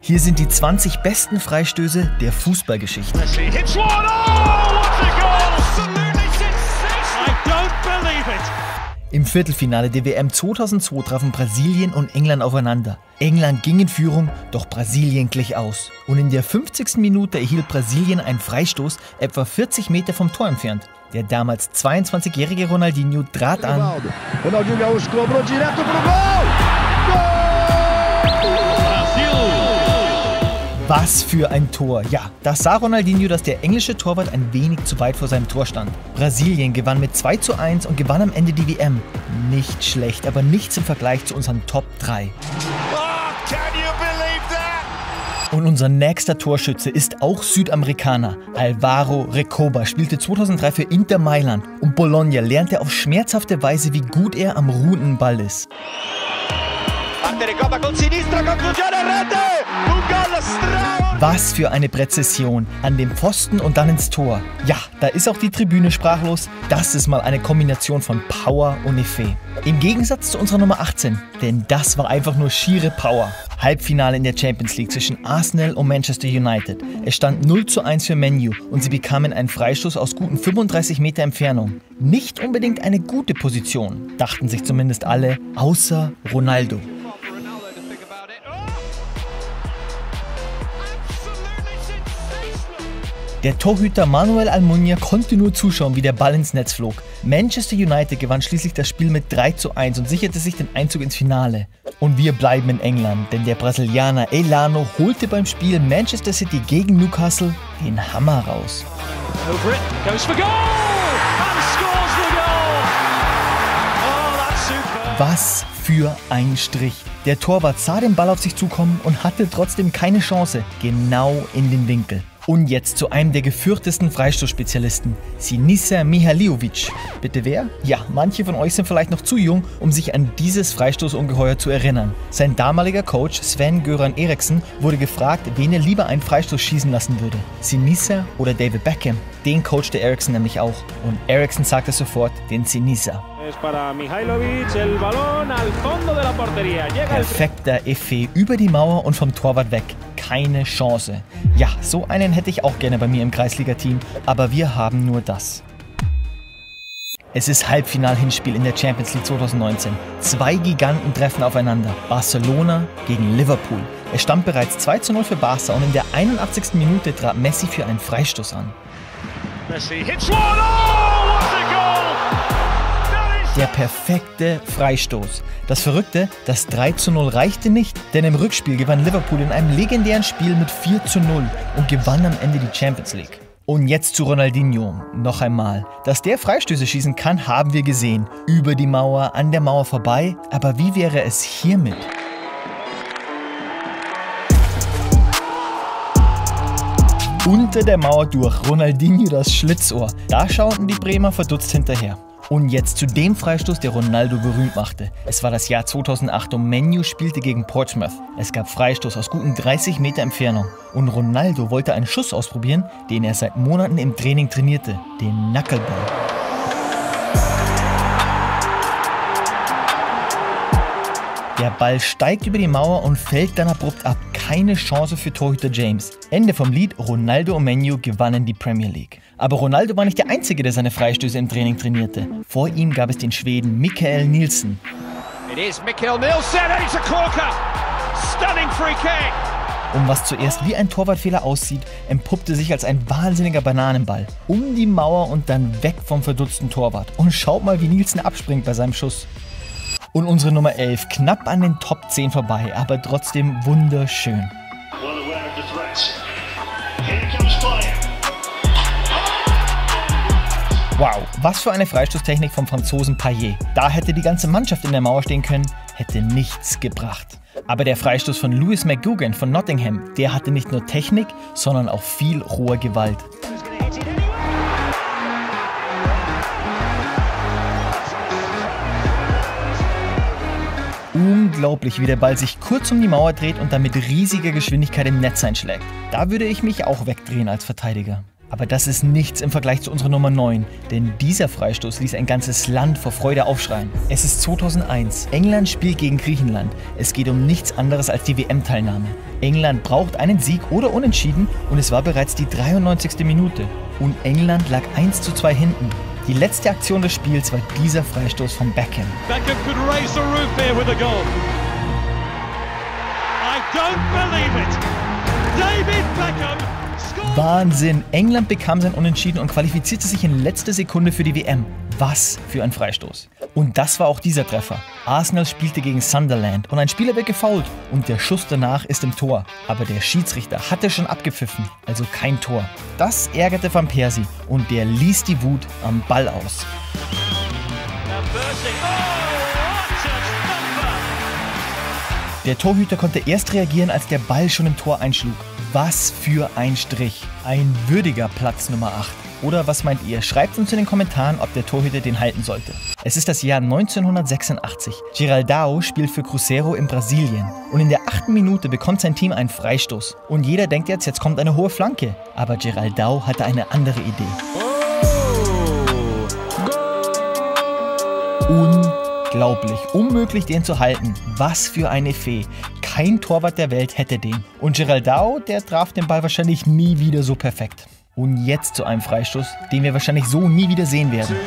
Hier sind die 20 besten Freistöße der Fußballgeschichte. Im Viertelfinale der WM 2002 trafen Brasilien und England aufeinander. England ging in Führung, doch Brasilien glich aus. Und in der 50. Minute erhielt Brasilien einen Freistoß, etwa 40 Meter vom Tor entfernt. Der damals 22-jährige Ronaldinho trat an. Ronaldinho Gaúcho cobrou direto pro Gol! Was für ein Tor! Ja, da sah Ronaldinho, dass der englische Torwart ein wenig zu weit vor seinem Tor stand. Brasilien gewann mit 2:1 und gewann am Ende die WM. Nicht schlecht, aber nichts im Vergleich zu unseren Top 3. Und unser nächster Torschütze ist auch Südamerikaner. Alvaro Recoba spielte 2003 für Inter Mailand und Bologna lernte auf schmerzhafte Weise, wie gut er am ruhenden Ball ist. Was für eine Präzision an dem Pfosten und dann ins Tor. Ja, da ist auch die Tribüne sprachlos. Das ist mal eine Kombination von Power und Effet. Im Gegensatz zu unserer Nummer 18, denn das war einfach nur schiere Power. Halbfinale in der Champions League zwischen Arsenal und Manchester United. Es stand 0:1 für Man U und sie bekamen einen Freistoß aus guten 35 Meter Entfernung. Nicht unbedingt eine gute Position, dachten sich zumindest alle, außer Ronaldo. Der Torhüter Manuel Almunia konnte nur zuschauen, wie der Ball ins Netz flog. Manchester United gewann schließlich das Spiel mit 3:1 und sicherte sich den Einzug ins Finale. Und wir bleiben in England, denn der Brasilianer Elano holte beim Spiel Manchester City gegen Newcastle den Hammer raus. Was für ein Strich. Der Torwart sah den Ball auf sich zukommen und hatte trotzdem keine Chance, genau in den Winkel. Und jetzt zu einem der gefürchtesten Freistoßspezialisten, Sinisa Mihaliovic. Bitte wer? Ja, manche von euch sind vielleicht noch zu jung, um sich an dieses Freistoßungeheuer zu erinnern. Sein damaliger Coach Sven-Göran Eriksson wurde gefragt, wen er lieber einen Freistoß schießen lassen würde. Sinisa oder David Beckham? Den coachte Eriksson nämlich auch. Und Eriksson sagte sofort den Sinisa. Perfekter Effet über die Mauer und vom Torwart weg. Keine Chance. Ja, so einen hätte ich auch gerne bei mir im Kreisliga-Team, aber wir haben nur das. Es ist Halbfinal-Hinspiel in der Champions League 2019. 2 Giganten treffen aufeinander. Barcelona gegen Liverpool. Es stand bereits 2:0 für Barca und in der 81. Minute trat Messi für einen Freistoß an. Messi hits one. Oh, what a goal! Der perfekte Freistoß. Das Verrückte, das 3:0 reichte nicht, denn im Rückspiel gewann Liverpool in einem legendären Spiel mit 4:0 und gewann am Ende die Champions League. Und jetzt zu Ronaldinho. Noch einmal. Dass der Freistöße schießen kann, haben wir gesehen. Über die Mauer, an der Mauer vorbei. Aber wie wäre es hiermit? Unter der Mauer durch. Ronaldinho das Schlitzohr. Da schauten die Bremer verdutzt hinterher. Und jetzt zu dem Freistoß, der Ronaldo berühmt machte. Es war das Jahr 2008 und Man U spielte gegen Portsmouth. Es gab Freistoß aus guten 30 Meter Entfernung. Und Ronaldo wollte einen Schuss ausprobieren, den er seit Monaten im Training trainierte. Den Knuckleball. Der Ball steigt über die Mauer und fällt dann abrupt ab. Keine Chance für Torhüter James. Ende vom Lied, Ronaldo und Man U gewannen die Premier League. Aber Ronaldo war nicht der Einzige, der seine Freistöße im Training trainierte. Vor ihm gab es den Schweden Mikael Nielsen. Und was zuerst wie ein Torwartfehler aussieht, entpuppte sich als ein wahnsinniger Bananenball. Um die Mauer und dann weg vom verdutzten Torwart. Und schaut mal, wie Nielsen abspringt bei seinem Schuss. Und unsere Nummer 11 knapp an den Top 10 vorbei, aber trotzdem wunderschön. Wow, was für eine Freistoßtechnik vom Franzosen Payet. Da hätte die ganze Mannschaft in der Mauer stehen können, hätte nichts gebracht. Aber der Freistoß von Lewis McGugan von Nottingham, der hatte nicht nur Technik, sondern auch viel rohe Gewalt. Unglaublich, wie der Ball sich kurz um die Mauer dreht und dann mit riesiger Geschwindigkeit im Netz einschlägt. Da würde ich mich auch wegdrehen als Verteidiger. Aber das ist nichts im Vergleich zu unserer Nummer 9, denn dieser Freistoß ließ ein ganzes Land vor Freude aufschreien. Es ist 2001, England spielt gegen Griechenland. Es geht um nichts anderes als die WM-Teilnahme. England braucht einen Sieg oder Unentschieden und es war bereits die 93. Minute. Und England lag 1:2 hinten. Die letzte Aktion des Spiels war dieser Freistoß von Beckham. Beckham could raise the roof here with a goal. I don't believe it. David Beckham. Wahnsinn! England bekam sein Unentschieden und qualifizierte sich in letzter Sekunde für die WM. Was für ein Freistoß. Und das war auch dieser Treffer. Arsenal spielte gegen Sunderland und ein Spieler wird gefoult und der Schuss danach ist im Tor. Aber der Schiedsrichter hatte schon abgepfiffen, also kein Tor. Das ärgerte Van Persie und der ließ die Wut am Ball aus. Der Torhüter konnte erst reagieren, als der Ball schon im Tor einschlug. Was für ein Strich. Ein würdiger Platz Nummer 8. Oder was meint ihr? Schreibt uns in den Kommentaren, ob der Torhüter den halten sollte. Es ist das Jahr 1986. Giraldao spielt für Cruzeiro in Brasilien. Und in der 8. Minute bekommt sein Team einen Freistoß. Und jeder denkt jetzt kommt eine hohe Flanke. Aber Giraldao hatte eine andere Idee. Unglaublich. Unmöglich, den zu halten. Was für eine Fee. Kein Torwart der Welt hätte den. Und Giraldao, der traf den Ball wahrscheinlich nie wieder so perfekt. Und jetzt zu einem Freistoß, den wir wahrscheinlich so nie wieder sehen werden.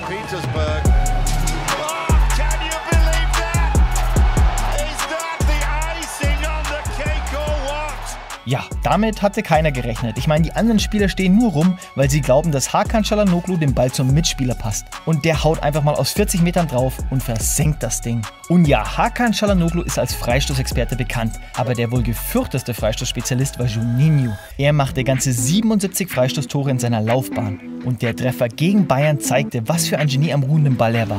Ja, damit hatte keiner gerechnet. Ich meine, die anderen Spieler stehen nur rum, weil sie glauben, dass Hakan Çalhanoğlu den Ball zum Mitspieler passt. Und der haut einfach mal aus 40 Metern drauf und versenkt das Ding. Und ja, Hakan Çalhanoğlu ist als Freistoßexperte bekannt, aber der wohl gefürchteste Freistoßspezialist war Juninho. Er machte ganze 77 Freistoßtore in seiner Laufbahn. Und der Treffer gegen Bayern zeigte, was für ein Genie am ruhenden Ball er war.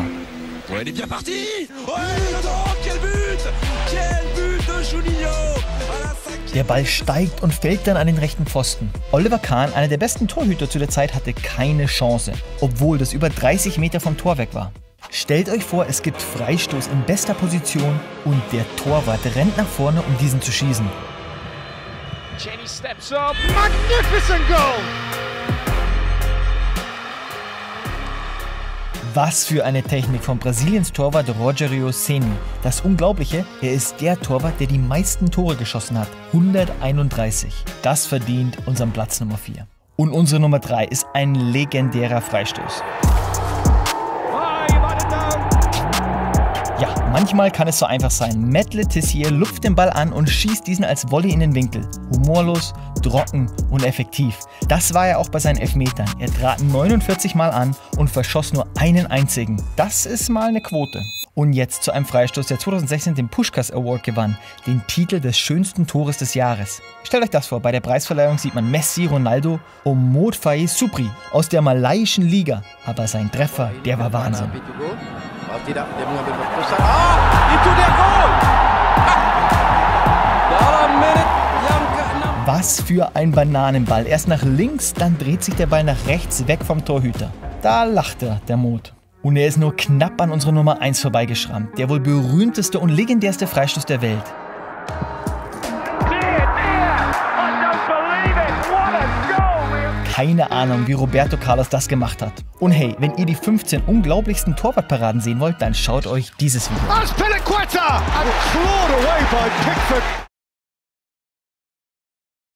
Der Ball steigt und fällt dann an den rechten Pfosten. Oliver Kahn, einer der besten Torhüter zu der Zeit, hatte keine Chance, obwohl das über 30 Meter vom Tor weg war. Stellt euch vor, es gibt Freistoß in bester Position und der Torwart rennt nach vorne, um diesen zu schießen. Jenny steps up. Magnificent goal! Was für eine Technik von Brasiliens Torwart Rogério Ceni. Das Unglaubliche, er ist der Torwart, der die meisten Tore geschossen hat. 131. Das verdient unseren Platz Nummer 4. Und unsere Nummer 3 ist ein legendärer Freistoß. Ja, manchmal kann es so einfach sein. Matt Le Tissier lupft den Ball an und schießt diesen als Volley in den Winkel. Humorlos, trocken und effektiv. Das war er auch bei seinen Elfmetern. Er trat 49 Mal an und verschoss nur einen einzigen. Das ist mal eine Quote. Und jetzt zu einem Freistoß, der 2016 den Puskás Award gewann, den Titel des schönsten Tores des Jahres. Stellt euch das vor, bei der Preisverleihung sieht man Messi, Ronaldo und Mohd Faye Supri aus der malaiischen Liga. Aber sein Treffer, der war Wahnsinn. Was für ein Bananenball. Erst nach links, dann dreht sich der Ball nach rechts weg vom Torhüter. Da lacht er, der Mohd. Und er ist nur knapp an unserer Nummer 1 vorbeigeschrammt. Der wohl berühmteste und legendärste Freistoß der Welt. Keine Ahnung, wie Roberto Carlos das gemacht hat. Und hey, wenn ihr die 15 unglaublichsten Torwartparaden sehen wollt, dann schaut euch dieses Video an.